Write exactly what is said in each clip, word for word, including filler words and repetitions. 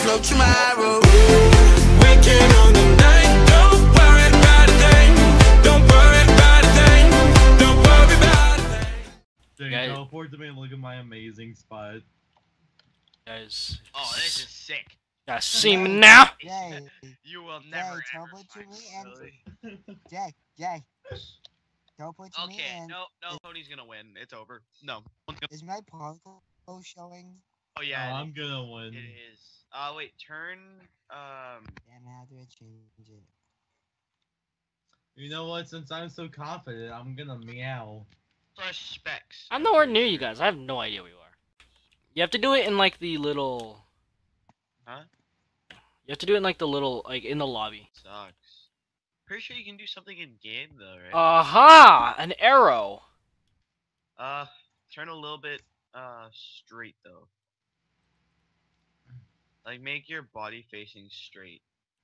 no tomorrow. Wicked on the night, don't worry about a thing. Don't worry about a thing. Don't worry about a thing. Dude, Guys- teleport to me and look at my amazing spot. Guys. Oh, this is sick. Guys, see me now. Jay, You will never Jay, ever teleport to find me me, and- really. Jay, Jay. Teleport to me Okay, and no, no, Tony's gonna win. It's over. No. is my particle showing? Oh Oh, yeah, I'm gonna win. it is. Uh, wait, turn. Um, Damn, how do I change it? You know what? Since I'm so confident, I'm gonna meow. press specs. I'm nowhere near you guys. I have no idea where you are. You have to do it in like the little. Huh? You have to do it in like the little, like in the lobby. Sucks. Pretty sure you can do something in game though, right? Aha! An arrow. Uh, turn a little bit uh straight though. Like make your body facing straight.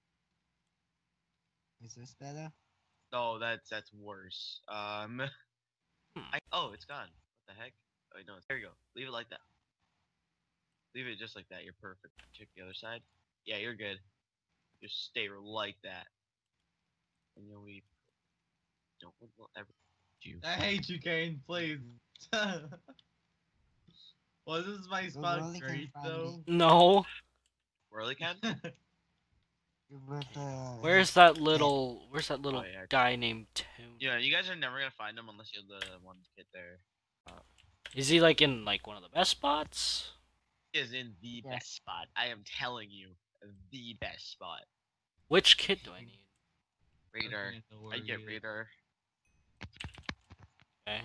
Is this better? No, that's that's worse. Um, I, oh, it's gone. What the heck? Oh no, there you go. Leave it like that. Leave it just like that. You're perfect. Check the other side. Yeah, you're good. Just stay like that. And you'll be. Don't will ever you. I hate you, Kane. Please. Well, this is my So spot Rolly can great find though. me No. Really, Ken? with, uh, Where's that little? Where's that little Oh, yeah. guy named Toon? Yeah, you guys are never gonna find him unless you're the one to get there. Is he like in like one of the best spots? He is in the Yeah. best spot. I am telling you, the best spot. Which kit do I need? Radar. Okay, know where I get he is. radar. Okay.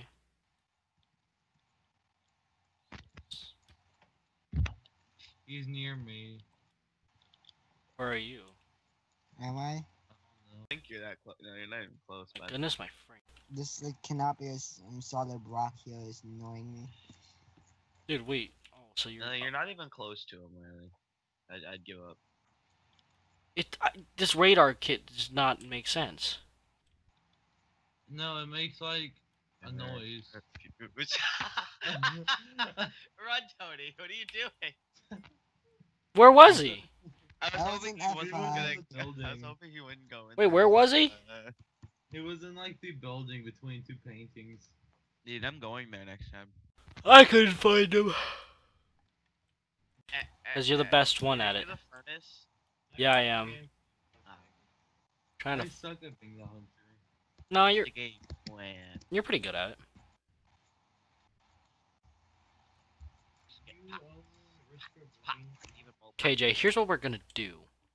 He's near me. Where are you? am I? I don't know. I think you're that close. No, you're not even close, My but goodness, my friend. This like cannot be a s- um, solid block here is annoying me. Dude, wait. Oh, so you're. no, you're not even close to him, really. I'd, I'd give up. It. I, this radar kit does not make sense. No, it makes like a noise. Run, Tony. What are you doing? Where was he? I was I was hoping in he wasn't F five. gonna. I was Building. hoping he wouldn't go in. Wait, there. where was he? Uh, It was in like the building between two paintings. dude, I'm going there next time. I couldn't find him. Eh, Because you're the best one at Are it. you the furnace? Yeah, I am. Ah, Trying I to. suck at being the hunter. No, you're the game plan. you're pretty good at it. Just get pop, pop, even more K J, here's what we're gonna do.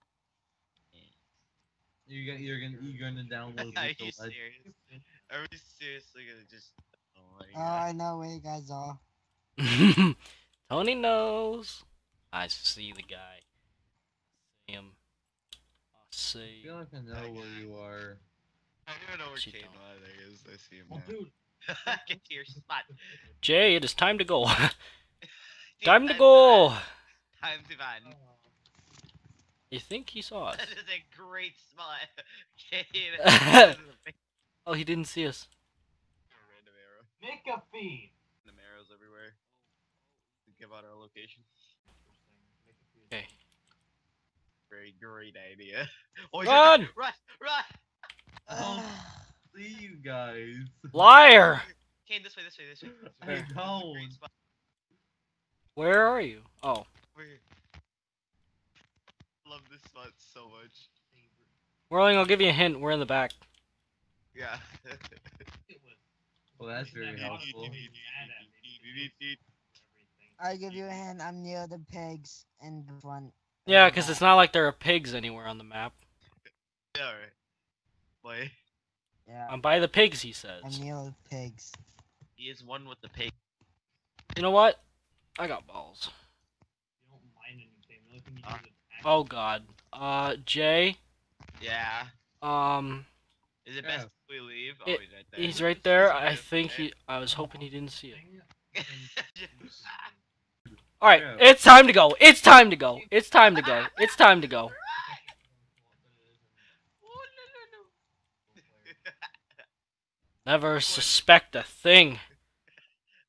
You got you're gonna you're gonna download Are with the you led- serious? Are we seriously gonna just? Oh my Oh, god. I know where you guys are. Tony knows. I see the guy. See him. I I see. feel like I know where you are. I don't even know where She Kane don't. Wilder is. I see him Oh, now. dude. Get to your spot. Jay, it is time to go. Dude, Time to time go. run. Time to run. You think he saw us? That is a great spot. Kane. That is a big Oh, he didn't see us. random arrow. Make a feed. Random arrows everywhere. To give out our location. Okay. Very great idea. Oh, he's Run! right there. Run! Run! Oh, see you guys. Liar! Kane, this way, this way, this way. This I way. This is a don't. great spot. Where are you? Oh, Over here. Love this spot so much. Whirling, I'll give you a hint. We're in the back. Yeah. Well, that's very helpful. I give you a hand. I'm near the pigs in the front. Yeah, because it's not like there are pigs anywhere on the map. Yeah, alright. Wait. Yeah, I'm by the pigs, he says. I'm near the pigs. He is one with the pig. You know what? I got balls. You don't mind anything. The only thing you Ah. do is attack. Oh god. Uh, Jay. Yeah. Um, Is it Yeah. best if we leave? Oh, It- he's right there. he's right there. I think he. I was hoping he didn't see it. All right, Yeah. it's time to go. It's time to go. It's time to go. It's time to go. Oh, no, no, Never suspect a thing.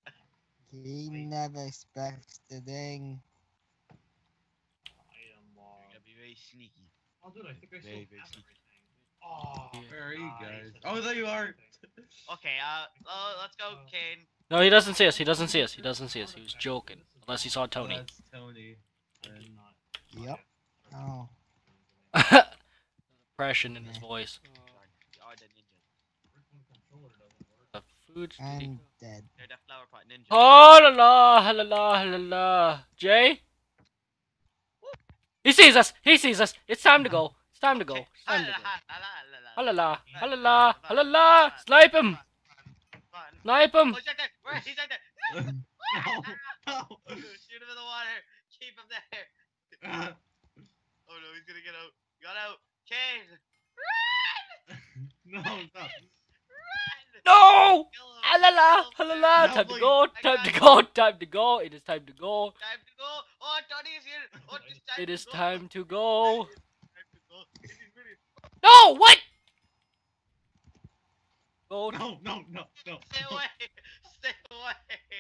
He never expects the thing. Item log. You're very sneaky. Oh, dude, I think I still Very, very have sneaky. everything. Oh, Where are you nice. guys? I Oh, think there you I are. have everything. Okay, uh, uh let's go, Uh, Kane. No, he doesn't see us. He doesn't see us. He doesn't see us. He was joking. Unless he saw Tony. That's Tony. I did not. Yep. Oh. Depression in his voice. You are the ninja. Controller doesn't work. The food. And dead. You're the flower pot ninja. Oh la la la la la la. Jay. He sees us. He sees us. It's time to go. It's time to go. Okay. It's time to go. Ha Ha la la. Ha la la. Ha la la. Snipe him. Snipe him. Oh, he's right there. Where? He's right there. No, no. Shoot him in the water. Keep him there. Ah, Oh no, he's gonna get out. Got out. Kane. no, stop. No. Kill him. Ha la la. Kill him Ha la there. la. No, Time to please. go. I Time got to you. go. Time to go. It is time to go. Time to go. Oh, Tony is here. Oh, it's time It to is go. time to go. Time to go. This is really- No. What? Go. No, no, no, no. Stay away. Stay away.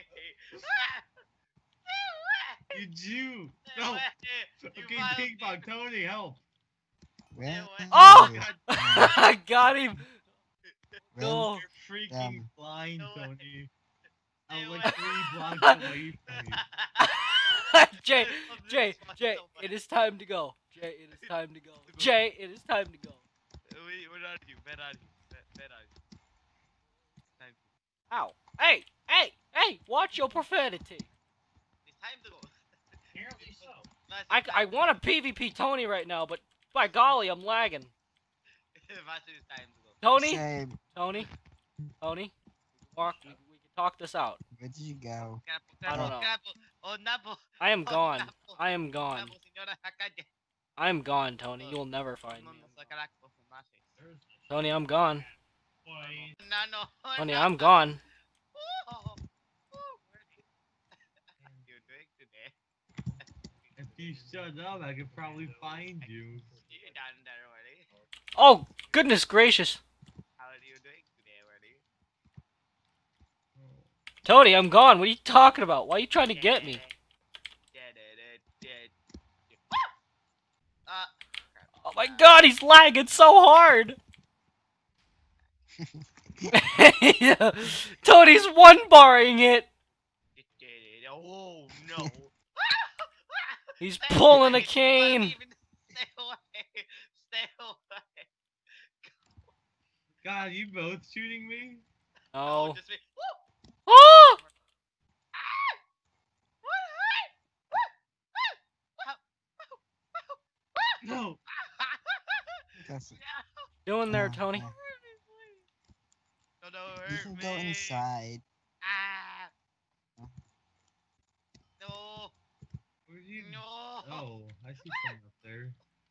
Stay away. You Jew. Stay No. away. You Okay, violent ping pong. people. Tony, help. Where? away. Oh! are you? I got him. Where? No. You're freaking Damn. blind, No way. Tony. Stay I'm away. like three blocks away from you. Jay, I love this Jay, spot Jay, so much. it is time to go. Jay, it is time to go. Jay, it is time to go. We, we're on you. Bet on you. Bet, bet on you. Time. Ow. Hey, hey, hey, watch your profanity. It's time to go. Apparently so. Master, I, it's I time to want to PvP Tony right now, but by golly, I'm lagging. go. Master, it's time to go. Tony, Same. Tony, Tony, walk, we, we can talk this out. Where did you go? Grapple, I don't grapple, know. grapple. Oh, Napo. I am Oh, gone. Napo. I am gone. Napo, señora, Hakage. I am gone, Tony. You will never find me. No, no, sacaracto, mate. There's the Tony, I'm gone. boy. Nano. Tony, Nano. I'm gone. Oh, oh, where are you? you doing today? If you shut up, I could probably find you. You're down there already. Oh, goodness gracious. How are you doing today already? Tony, I'm gone. What are you talking about? Why are you trying to get me? Uh, Oh my god, he's lagging so hard! Tony's one-barring it! oh no. He's Stay pulling a away. cane! Even- Stay away. Stay away. God, you both shooting me? Oh, No. just me. Woo! Oh! No. That's it. Doing there, No, Tony? no. No, no, You hurt can me. go inside. Ah. No, Where'd you? no. Oh, I see someone up there.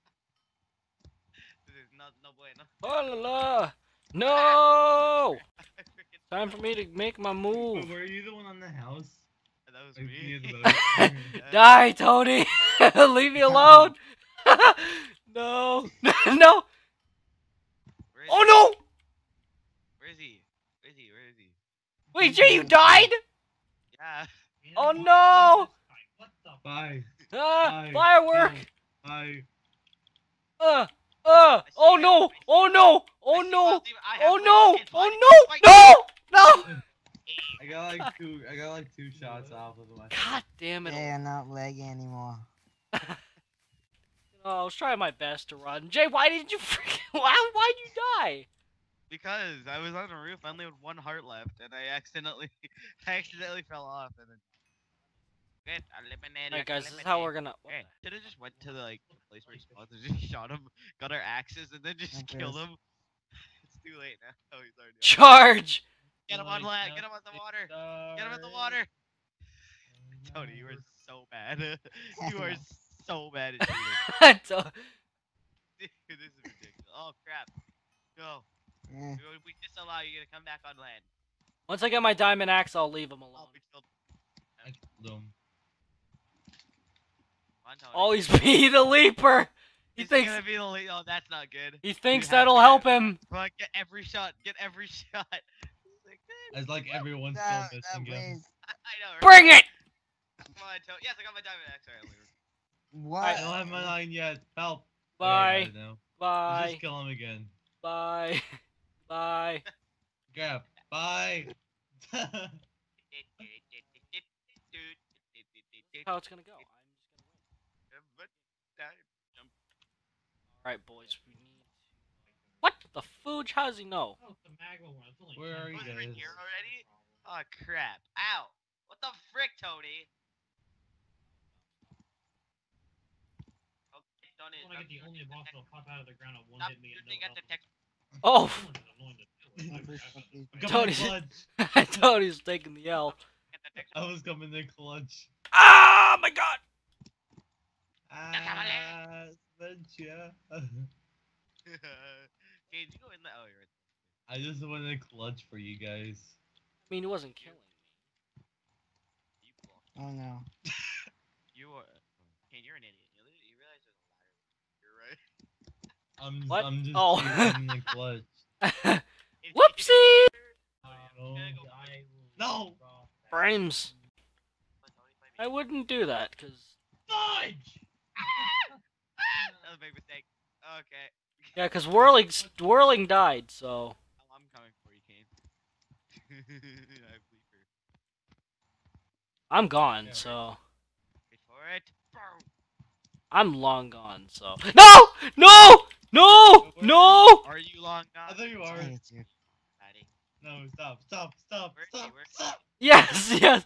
This is not no bueno. Oh la la! No! I freaking- Time for me to make my Wait, move. were you the one on the house? That was Like, near me. the boat? Die, Tony! Leave me alone! No! No! Where is Oh he? no! Where is he? Where is he? Where is he? Wait, Jay, you died? Yeah. Man, Oh, what no! is this fight? What the f- Bye. Ah! Bye. Firework! Bye. Uh! Uh! Oh no! Oh no! Oh I see no! Wild Demon. I have Oh Wild no! Demon. Oh Fight. no! Fight. No! No! I got like two. I got like two shots off of my. God damn it! They are not lagging anymore. Oh, I was trying my best to run. Jay, why did you freaking? Why? Why'd you die? Because I was on the roof, I only had one heart left, and I accidentally, I accidentally fell off, and then. Get eliminated. Alright, guys, this is how we're gonna. Hey, should have just went to the like place where he spawns and just shot him, got our axes, and then just Okay. killed him. It's too late now. Oh, he's already. on. Charge! Get him on Like land. that, Get him on the it water. Get him in the water. Tony, you are so bad. you are so bad at shooting. So- Dude, this is ridiculous. Oh crap. Go. Eh, We we disallow you to come back on land. Once I get my diamond axe, I'll leave him Oh, alone. we killed. I killed him. Come on, Tony. Oh, he's be the leaper. He He's thinks gonna be the lead. Oh, that's not good. he thinks have that'll to help get- him. Come on, get every shot. Get every shot. It's like, eh, As like everyone's that, still that missing him. ways. I know. Right? Bring it! Come on, Tony. Yes, I got my diamond axe. Alright, I'll leave What? I don't have my line yet. Help. Okay, I Bye. got it now. Let's Bye. just kill him again. Bye. Bye. Grab. Bye. How it's gonna go. I'm just gonna win. Alright, boys. We need. What the fooge? How does he know? Oh, it's the magma one. It's only Where ten are you Was minutes. it guys? here already? Oh crap! Ow! What the frick, Tony? Okay, done I it. want to get the only boss that'll pop out of the ground at one Stop hit me and shooting no at the health. text. Oh! Someone is annoying to deal with. I Please, forgot please, about Come Tony- on, clutch. I thought he was taking the L. At the text. I was coming in clutch. Ah, my God! Ah, Spencer. Okay, did you go in the? Oh, you're right. I just wanted to clutch for you guys. I mean, he wasn't killing me. You blocked. Oh no. You are. Kane, you're an idiot. You, li- you realize there's a ladder. You're right. I'm, What? I'm just Oh. in the clutch. If- Whoopsie! Uh, No. I will No. draw that. Frames. Tony, fight I me. wouldn't do that, because. Fudge! That was a big mistake. Okay. Yeah, because Whirling, Whirling died, so. Oh, I'm coming for you, Kane. I believe her. I'm gone, Yeah. so. Wait for it. Boom. I'm long gone, so. No! No! No! No! Are you long gone? I thought you I are. hate you. Daddy. No, stop, stop, stop, Where is he? stop, Where is he? stop. Yes, yes!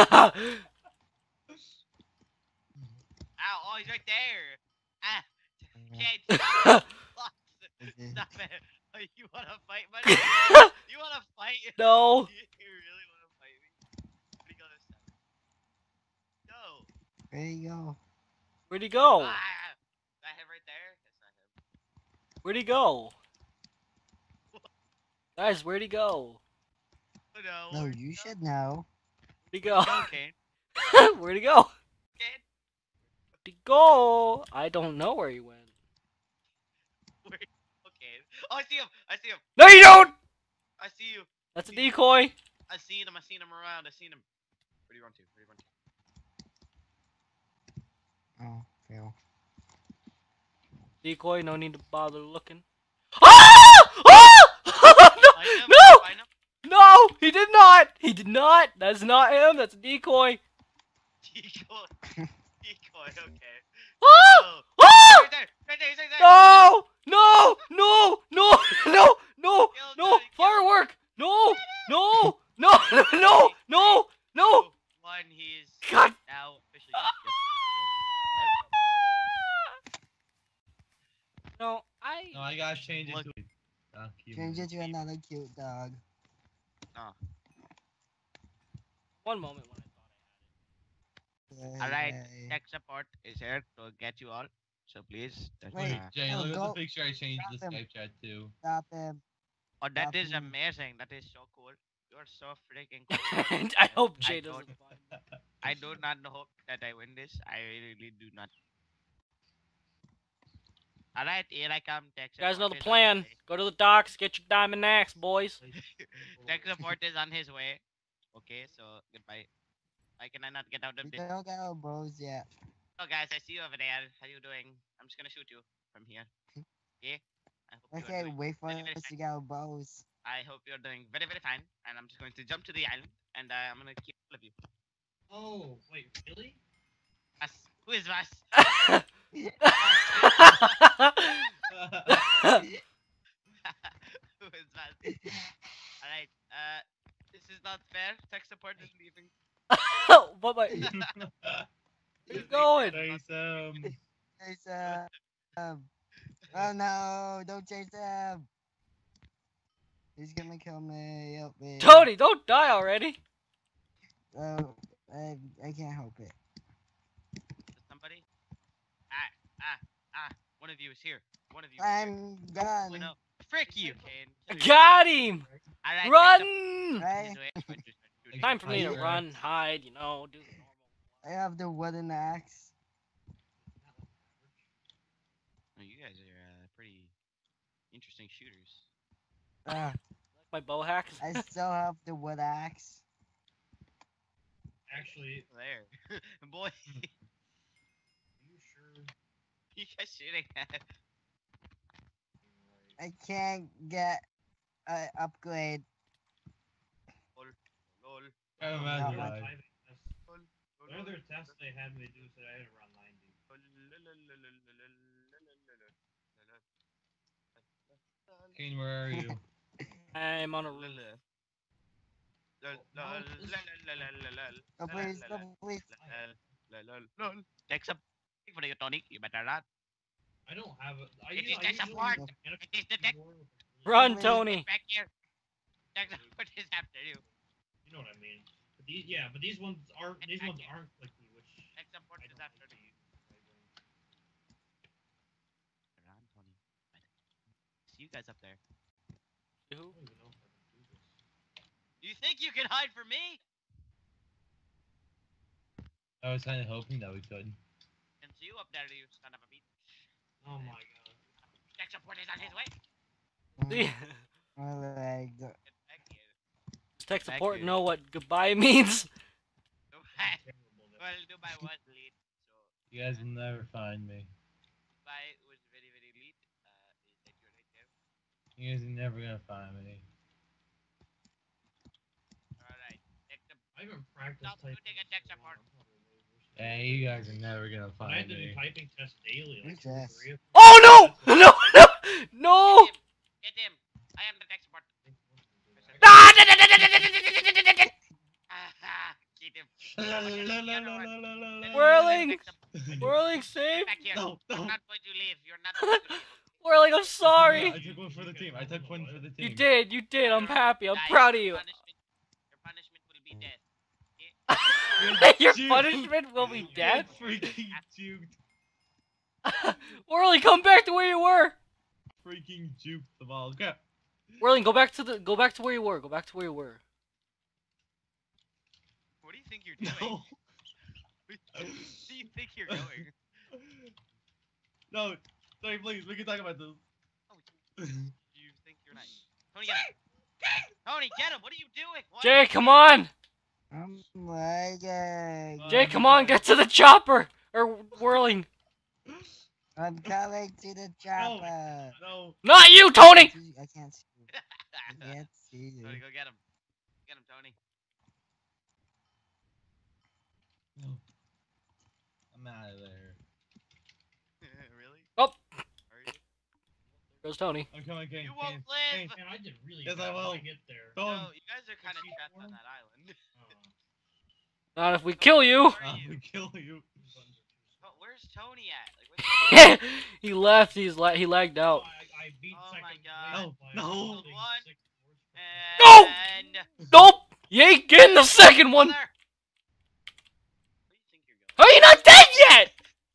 Ow! Oh, he's right there. Ah. Yeah. Kane. Stop. Okay. Stop it. Oh, you wanna fight, buddy? You wanna fight? No! You really wanna fight me? Where'd he go this time? No. There you go. Where'd he go? Ah. That him right there? That's not him. Where'd he go? Guys, where'd he go? Oh, no. No, where'd you he go? should know. Where'd he go? Go, Kane. Where'd he go? Kane. Where'd he go? I don't know where he went. Where? Okay. Oh, I see him. I see him. No, you don't! I see you. That's a decoy. I seen him. I seen him around. I seen him. Where do you run to? Where do you run to? Oh, fail. Decoy, no need to bother looking. Ah! Ah! Find him? no! Find him? No! He did not! He did not! That's not him, that's a decoy. Decoy. Decoy. Okay. Ah! Oh. Ah! Right there. Right there. He's right there. No! No! No! No! No! No! Kill him, No! Johnny, kill him. Firework! No! No! No! No! No! No! Two, One. He's God. now officially. Yep. Yep. There we go. No, I. No, I gotta change it Look. to a document. Change it to another cute dog. One moment when I thought Alright, Yay. tech support is here to get you all. So please. That's, Wait. uh, Jay, No, look at go- the picture I changed the stop him. Skype chat to. Stop him. oh, that is Nothing. amazing. That is so cool. You are so freaking I cool. had it. And I hope I Jay don't- doesn't find me. I do not hope that I win this. I really do not. Alright, here I come. Tech You guys know support the is on plan. his way. Go to the docks, get your diamond axe, boys. Tech support is on his way. Okay, so goodbye. Why can I not get out of We this? don't got our bros yet. Oh, guys, I see you over there. How you doing? I'm just gonna shoot you from here. Okay? I hope you are Okay, doing wait for very, very us to fine. get our bows. I hope you're doing very, very fine. And I'm just going to jump to the island, and uh, I'm gonna kill all of you. Oh, wait, really? Vas. Who is Vas? Who is Vas? Alright, uh, this is not fair. Tech support is leaving. what my? Where you going? Chase him. Chase him. Oh no, don't chase him. He's gonna kill me. Help me. Tony, don't die already. Oh, I, I can't help it. Is somebody? Ah, ah, ah. One of you is here. One of you. is I'm here. gone. Oh, no. Frick you, Kane. Got him. Alright, Run! Right? Time for me to Right. run, hide, you know, do the normal. I have the wooden axe. Oh, you guys are uh, pretty interesting shooters. Uh, My bow hack. I still have the wood axe. Actually, There. Boy. are you sure you guys shooting at? I can't get a upgrade. Lol. Lol. I Oh, imagine their why. typing test- Lol. Lol. One of their tests they had me do said I had around ninety. Kane, where are you? I'm on a roof. Oh, please, no, please. Take some for you, Tony. You better not. I don't have it. I It use, is I tech usually support. use mechanical It is the tech- keyboard with a really- Run, Please. Tony. Back here. Tech support is after you. You know what I mean. But these, yeah, but these ones aren't. These ones aren't clicky, which Tech support I is don't after like to you. use. I don't- Run, Tony. See you guys up there. I don't even know if I can do this. You think you can hide from me? I was kind of hoping that we could. And see you up there, you son of a bitch. Oh my god. Tech support is on his way. See? My leg. Get back here. Does tech Back support here. know what goodbye means? Dubai. Terrible. that- Well, Dubai was lead, so You guys will never find me. Dubai was very, very lead. Uh, is that you right there? You guys are never gonna find me. Alright. Tech support. I haven't practiced Stop typing. shooting in at tech so long, support. I'm probably way worse than Hey, that. you guys are never gonna But I had find to do me. typing tests daily, like Who's two or this? three of them. Oh no! No! No! No! Get him. Get him. I am the tech support. Ah, da, da, da, da, da, da, da, da, da, da, da. Aha. Get him. La, la, la, la, la, la, la, la, la. Whirling! I do- Whirling, save! Back here. No, You're no. not going to leave. You're not going to leave. Whirling, I'm Yeah, sorry! I took one for the team. I took one for the team. You did, you did, I'm happy, I'm Die. proud of you. Your punishment, your punishment will be death. Your Juke. punishment will be Get death? freaking juked. Whirling, come back to where you were! Freaking juked the ball. Go. Whirling, go back to the go back to where you were, go back to where you were. What do you think you're doing? No. Where do you think you're going? No. Sorry, please. We can talk about this. Oh, you think you're nice. Tony, get him. Tony, get him. What are you doing? What? Jay, come on! I'm lagging. Jay, come on, get to the chopper! Or Whirling. I'm coming to the chopper. No. Not you, Tony! I can't see you. I can't see you. Tony, go get him. Get him, Tony. No. I'm out of there. Really? Oh. Are you? There's Tony. I'm coming, Kane. You Kane. won't live. Man, I did really Yes, bad I will. when I get there. Go on. No, you guys are kind of Is he trapped on warm? that island. Uh, Not if we kill you! Where are I'm you? gonna kill you. these buttons are too But small. where's Tony at? Like, where's He left, he's la he lagged out. Oh, I, I beat Oh second my place God. by No, no. holding One. six horsepower. And... Nope! You ain't getting the second one! Mother! Where do you think you're going? How are you not dead yet?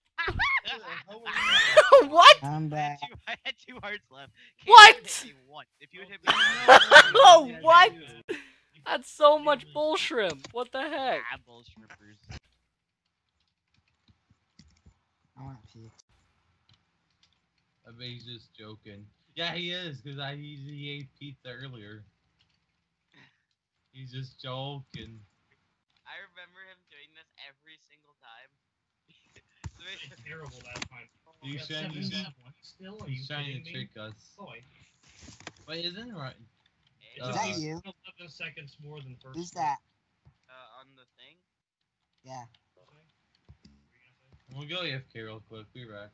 What? I'm I had back. two, I had two hearts left. Can't What? even hit me once. If you had hit me Oh, Yeah, what? you do. That's so much bull shrimp. What the heck? ah, bullshrippers. I want pizza. I bet he's just joking. Yeah, he is, because I he, he ate pizza earlier. He's just joking. I remember him doing this every single time. It's terrible that time. You I got shouldn't- you seventeen shouldn't- points still? Are you He's trying kidding to me? trick us. Boy, Wait, isn't it right? it's Uh, Is just that you? eleven seconds more than first. Who's place. that? Uh, on the thing? Yeah. What were you gonna say? We'll go A F K real quick. Be right.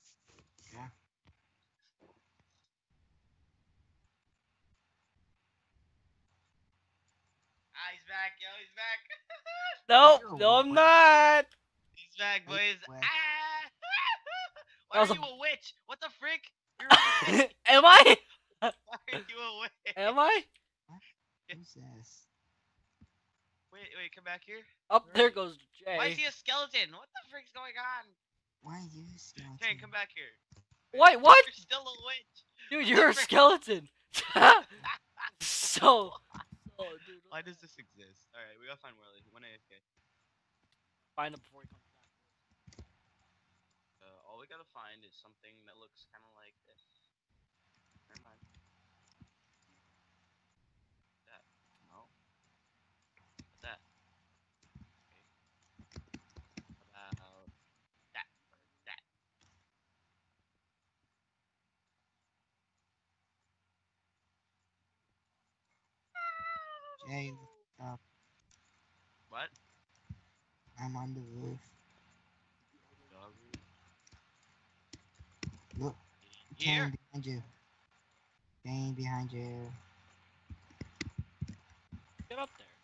Ah, he's back, yo, he's back. No, no, I'm not. He's back, Wait, boys. wait. Ah! That Why was are a- you a witch? What the frick? You're a witch. Am I? Why are you a witch? Am I? Who's this? Wait, wait, come back here. Up there goes Why is Jay. he a skeleton? What the frick's going on? Why are you skeleton? Okay, come back here. Wait, what? You're still a witch. Dude, you're a skeleton. so, so, dude, Why does this exist? Alright, we gotta find Whirly. One A F K. find him before he comes back. Uh, all we gotta find is something that looks kind of like this. Never mind. That. No. What's that? Okay. About that or that. Jay, stop. What? I'm on the roof. Dog. Look, Here. Jane behind you. Jane behind you. Get up there.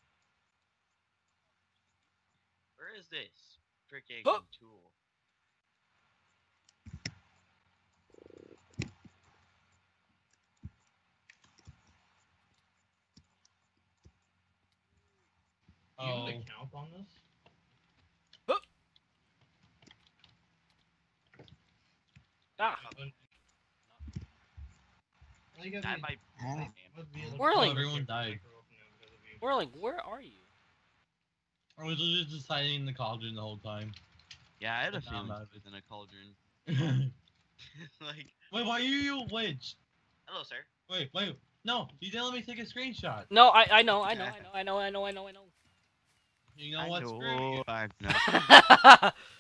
Where is this freaking Oh. tool? Do you Oh. have a count on this? Ah. Well, you gotta Died be- by Ah. by name. must be a little Whirling. bit Everyone careful died. micro opening because of you. Whirling, where are you? I was just just hiding in the cauldron the whole time. Yeah, I had a But now I'm feeling out it of was in a cauldron. Wait, Like, why are you a witch? hello, sir. Wait, wait. No, you didn't let me take a screenshot. No, I I know, I know, I know, I know, I know, I know, I know. You know I what? know, Screw you. I know.